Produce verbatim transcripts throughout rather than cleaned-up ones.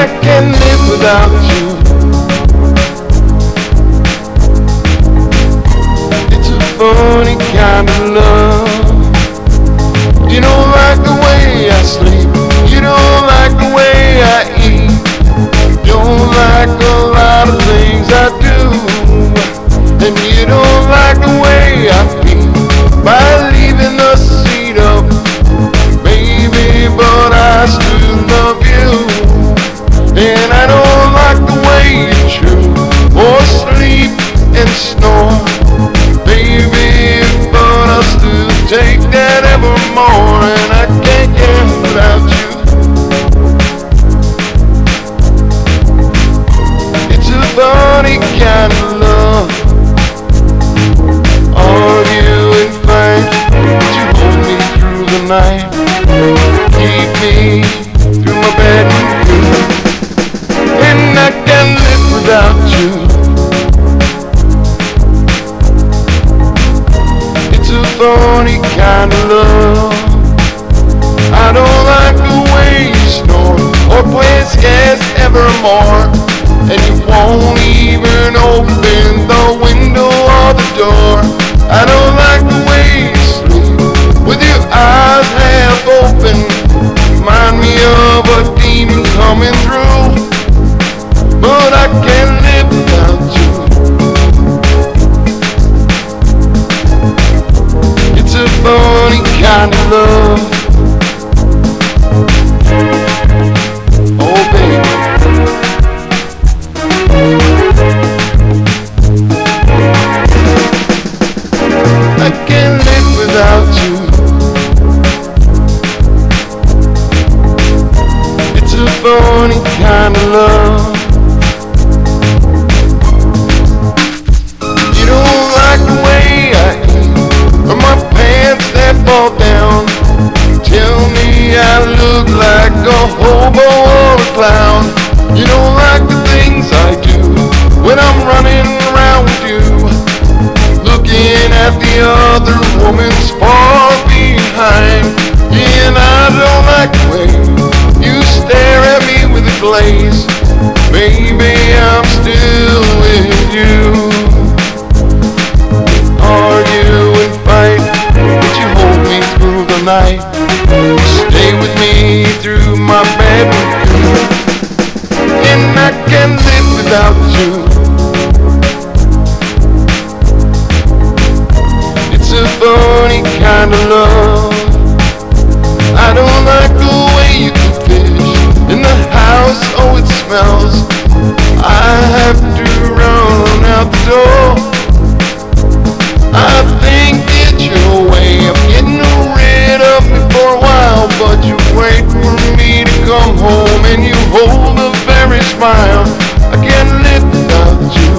I can't live without you. It's a funny kind of love. You don't like the way I sleep, you don't like the way I eat, you don't like a lot of things I do, and you don't like the way I feel by leaving the seat up, baby, but I still love you. And I don't like the way you chew or sleep and snore, baby, but I still take that evermore. And I can't get without you. It's a funny kind of love. Argue and fight, but you hold me through the night, keep me through my bed and blue. And I can't live without you. It's a funny kind of love. I don't like the way you snore or play scares evermore, and you won't even open the window or the door. I don't like the way you sleep with your eyes half open, remind me of a demon coming through. But I can't live without you. It's a funny kind of love. Oh baby, I can't live without you. It's a funny kind of love. Fall down, tell me I look like a hobo or a clown. You don't like the things I do when I'm running around with you, looking at the other woman's far behind. And I don't like the way you stare at me with a glaze, baby, I'm still with you. Argue and fight, but you hold me through the night, stay with me through my bedroom, and I can't live without you. It's a funny kind of love. I don't like the way you cook fish in the house, oh it smells, I have to run out the door. I think it's your way of getting rid of me for a while, but you wait for me to come home and you hold a very smile. I can't live without you.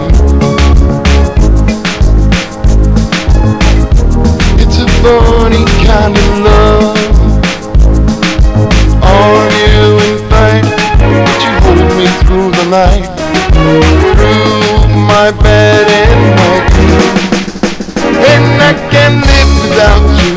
It's a funny kind of love. Argue and fight, but you hold me through the night, through my bed and my room. And I can't live without you.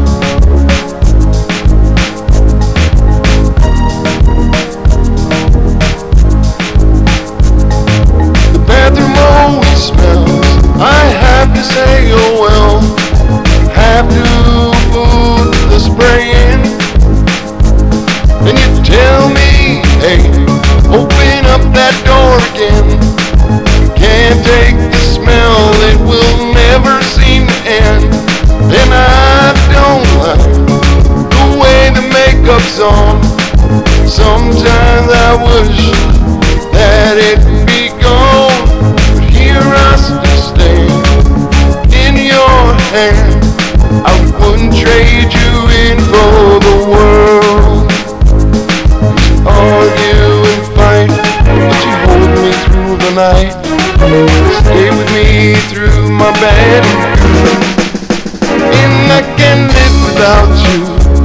The bathroom always smells, I have to say oh well, have to put the spray in. And you tell me, hey, open up that door again. Can't take the smell, it will never seem to end. And I don't like the way the makeup's on. Sometimes I wish that it'd be gone, but here I still stand in your hand. I wouldn't trade you in for the world. Argue and fight, but you hold me through the night, stay with me through my bed and room. And I can't live without you.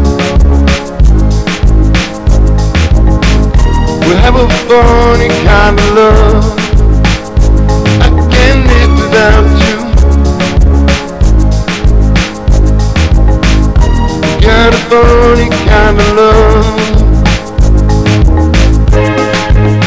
We'll have a funny kind of love. I can't live without you. Got a funny kind of love.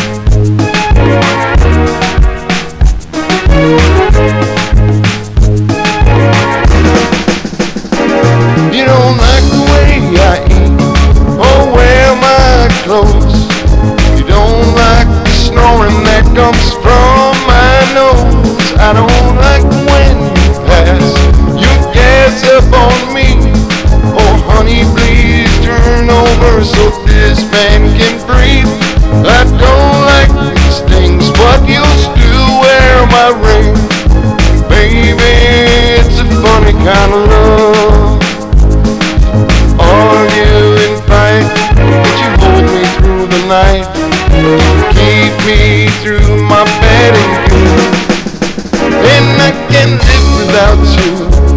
the night. Keep me through my bad and good. And I can't live without you.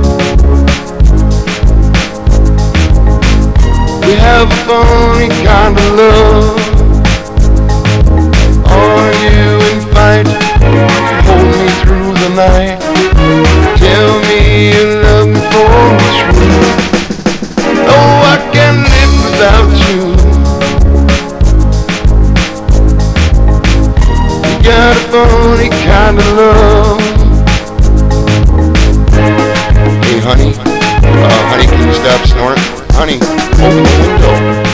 We have a funny kind of love. Argue and fight, hold me through the night. Tell me you love me for the truth. Oh, I can't live without you. You got a funny kind of love. Hey honey, uh, honey, can you stop snoring? Honey, open the window.